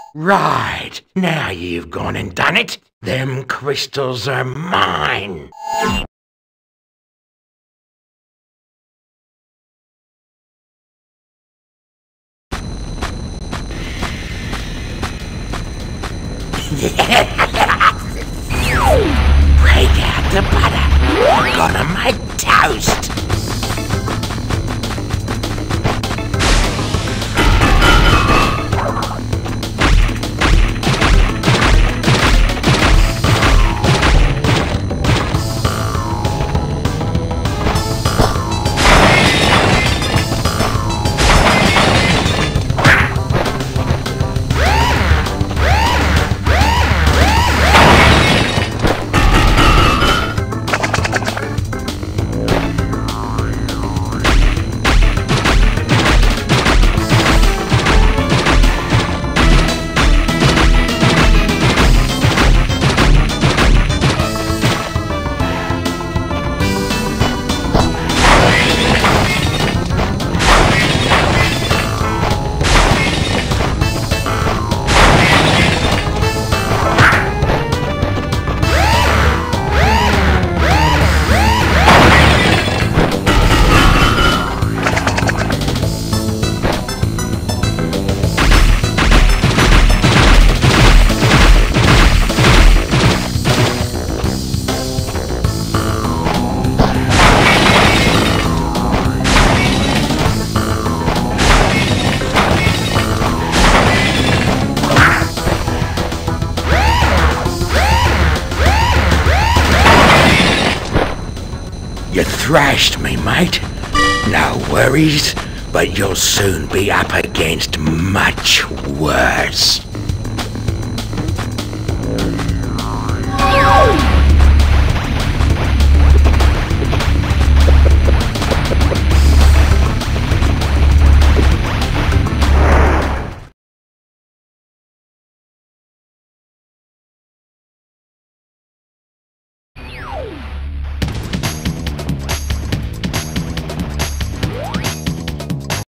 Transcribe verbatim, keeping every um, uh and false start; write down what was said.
Right, now you've gone and done it. Them crystals are mine. Break out the butter. I'm gonna make toast. You thrashed me, mate. No worries, but you'll soon be up against much worse.